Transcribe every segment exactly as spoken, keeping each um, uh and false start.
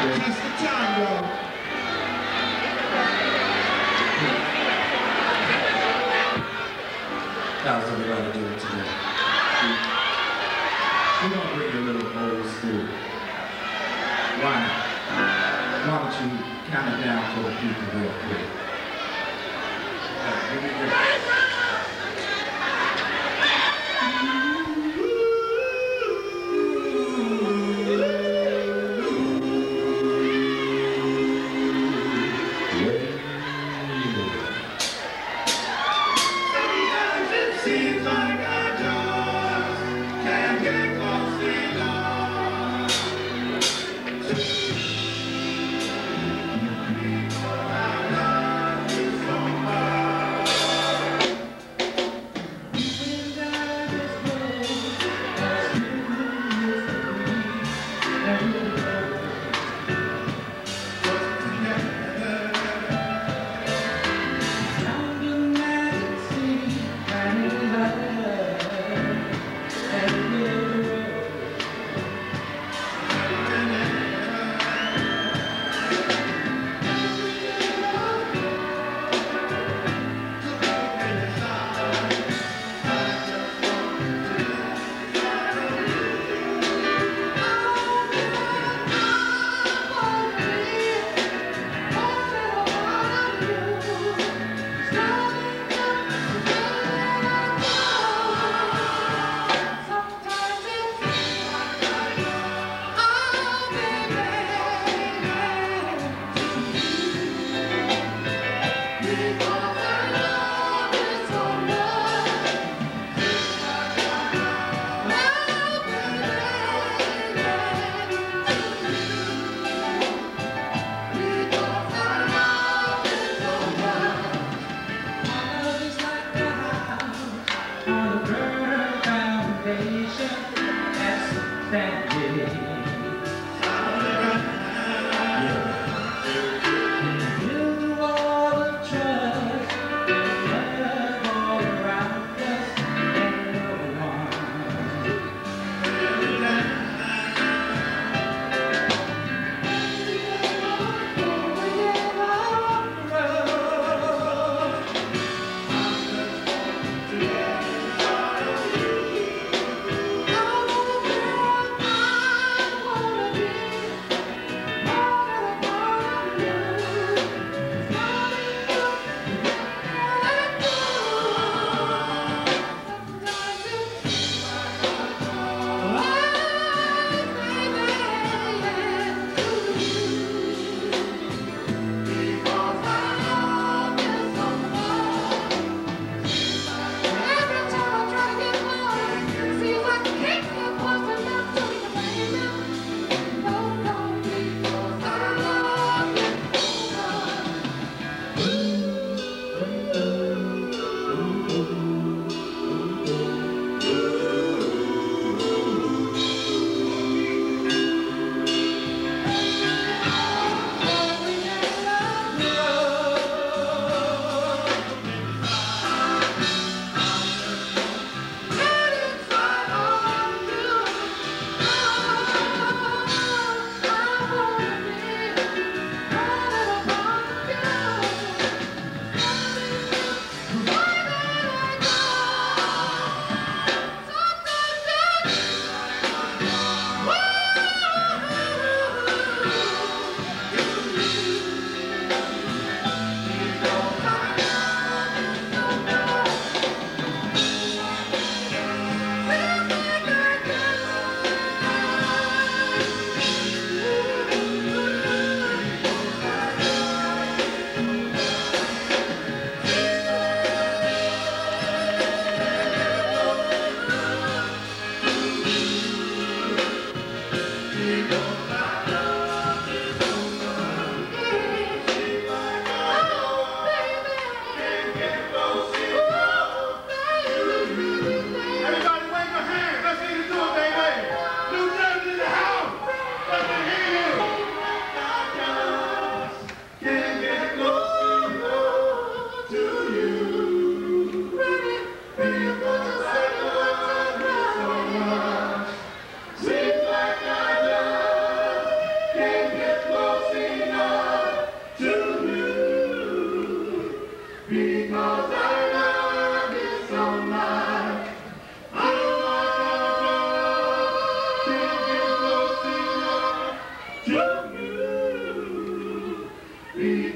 Just the time, y'all. How's everybody doing today? We're gonna bring you a little old school. Why not? Why don't you count it down for the people real quick? Uh, give me this. Seems like I just can't get close enough. I love you so much. Even down this road, as you used to be, and we were together. Down the magic sea, and love.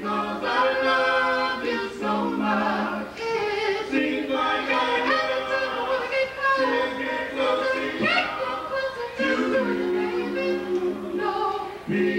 'cause I love you so much. Seems like I never can't get close enough to you. No, me.